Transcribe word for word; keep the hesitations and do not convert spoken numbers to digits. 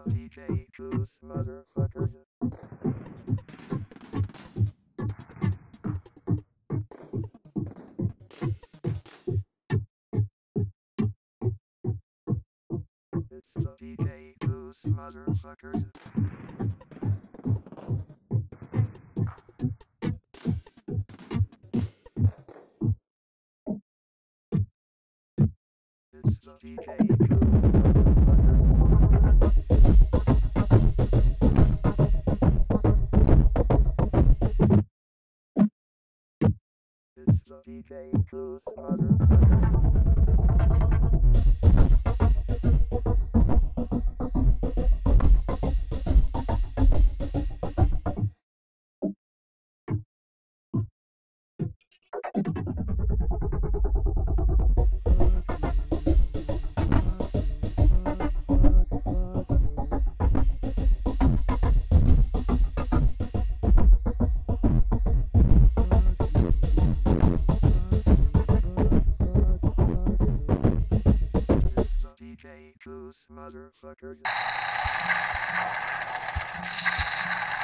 D J Juice motherfuckers. It's the D J Juice motherfuckers. It's the D J Juice motherfuckers. It's the D J Juice motherfuckers. It's the D J Juice motherfuckers.